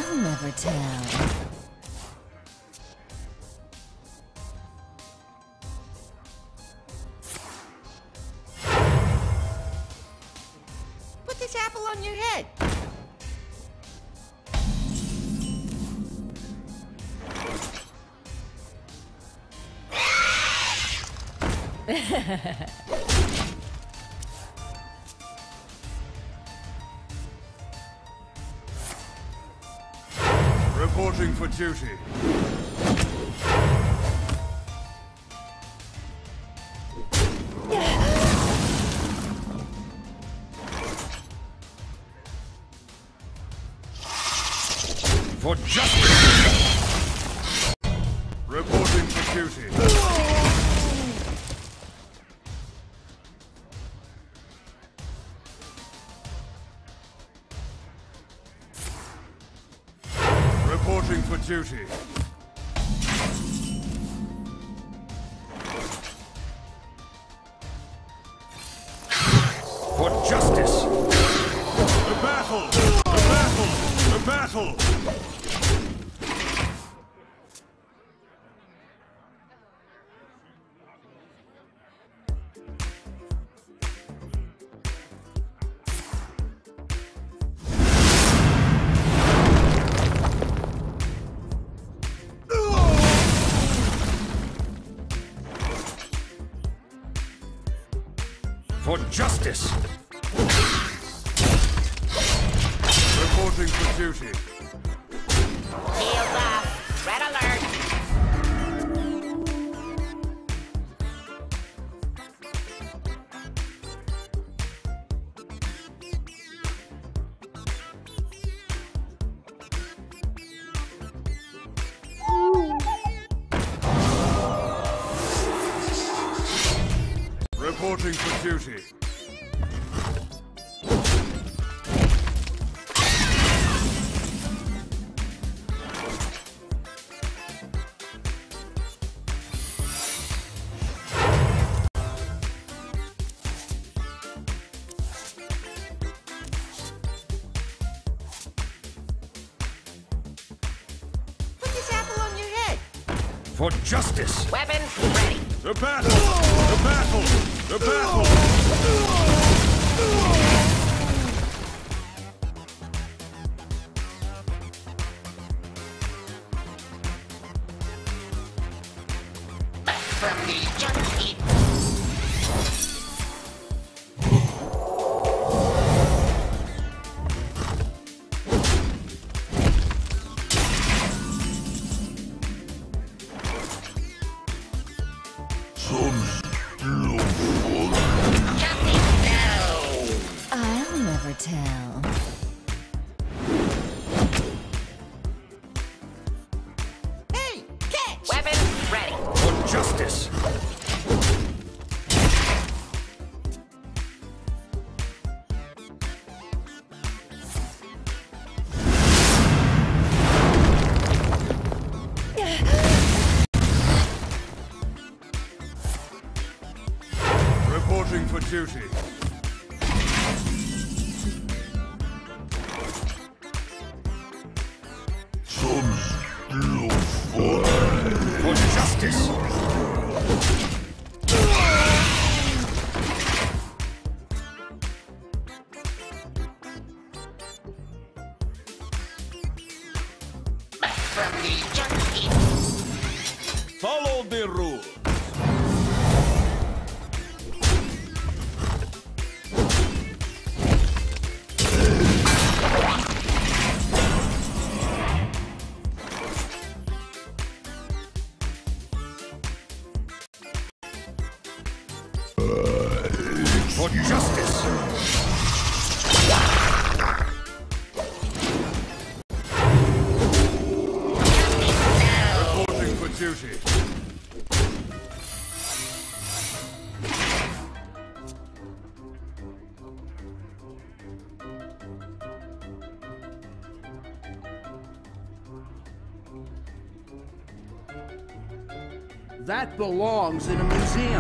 I'll never tell. Put this apple on your head. Reporting for duty. For justice! Reporting for duty. Reporting for duty. For justice! The battle! The battle! The battle! For justice! Reporting for duty. Shields up. Red alert. Reporting for duty. Put this apple on your head. For justice! Weapons ready. The battle! The battle! The battle! From the junkie. I'll never tell. Hey, catch! Weapons ready. For justice! Reporting for duty. For justice! From the junkie. Follow the rules. For justice! Reporting for duty. That belongs in a museum.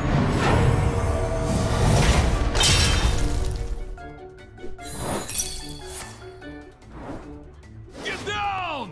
Get down!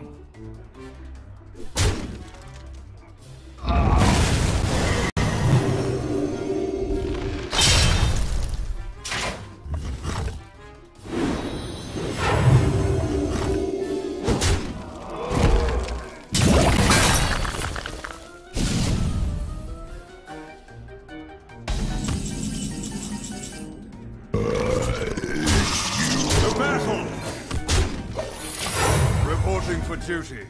for duty.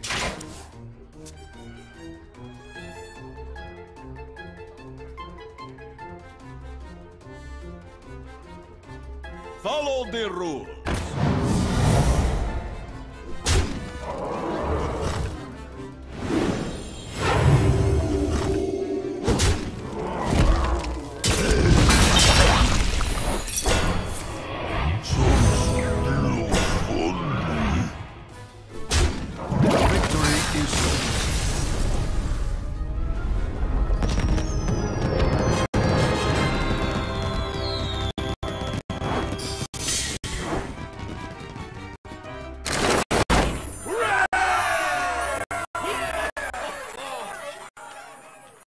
Follow the rules.